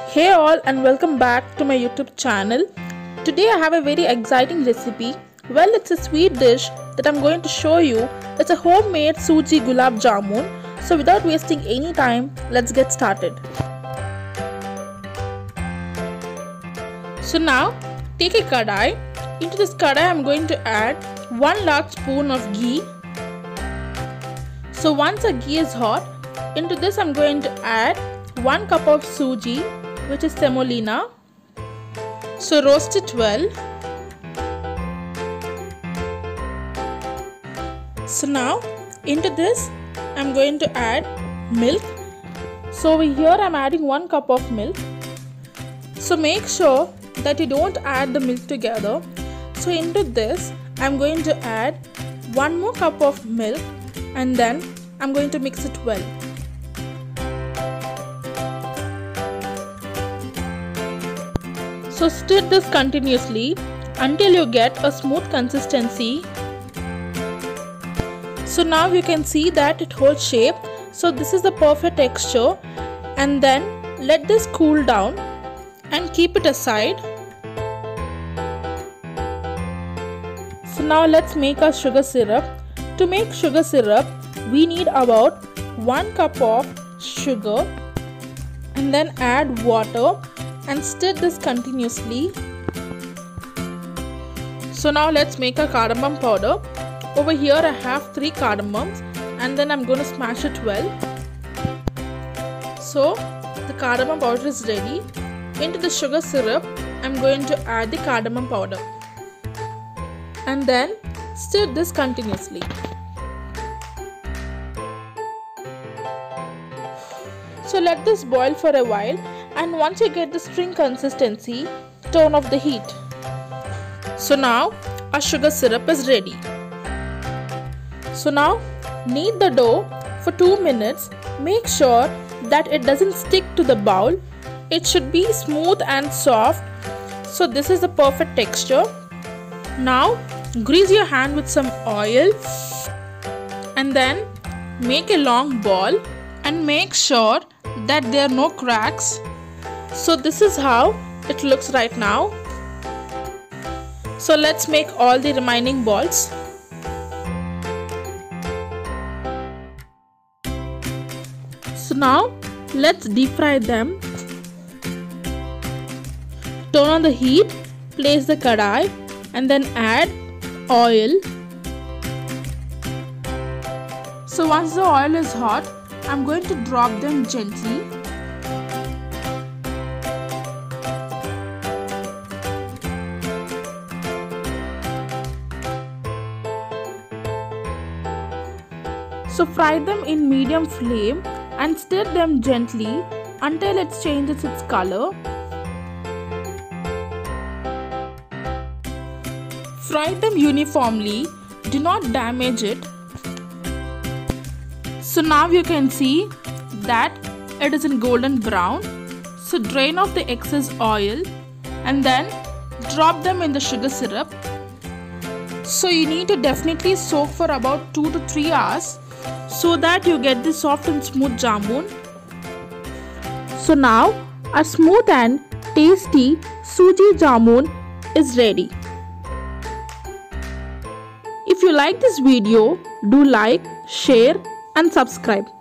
Hey all, and welcome back to my YouTube channel. Today I have a very exciting recipe. Well, it's a sweet dish that I'm going to show you. It's a homemade suji gulab jamun. So without wasting any time, let's get started. So now take a kadai. Into this kadai I'm going to add 1 large spoon of ghee. So once the ghee is hot, into this I'm going to add 1 cup of suji, which is semolina. So roast it well. So now into this I'm going to add milk. So over here I'm adding 1 cup of milk. So make sure that you don't add the milk together. So into this I'm going to add 1 more cup of milk and then I'm going to mix it well. So stir this continuously until you get a smooth consistency. So now you can see that it holds shape. So this is the perfect texture, and then let this cool down and keep it aside. So now let's make our sugar syrup. To make sugar syrup, we need about 1 cup of sugar and then add water and stir this continuously. So now let's make a cardamom powder. Over here I have 3 cardamoms and then I'm going to smash it well. So the cardamom powder is ready. Into the sugar syrup I'm going to add the cardamom powder and then stir this continuously. So let this boil for a while, and once you get the string consistency, turn off the heat. So now our sugar syrup is ready. So now knead the dough for 2 minutes. Make sure that it doesn't stick to the bowl. It should be smooth and soft. So this is the perfect texture. Now grease your hand with some oil and then make a long ball and make sure that there are no cracks. So this is how it looks right now. So let's make all the remaining balls. So now let's deep fry them. Turn on the heat, place the kadai and then add oil. So once the oil is hot, I'm going to drop them gently. So fry them in medium flame and stir them gently until it changes its color. Fry them uniformly, do not damage it. So now you can see that it is in golden brown. So drain off the excess oil and then drop them in the sugar syrup. So you need to definitely soak for about 2 to 3 hours so that you get the soft and smooth jamun. So now our smooth and tasty suji jamun is ready. If you like this video, do like, share and subscribe.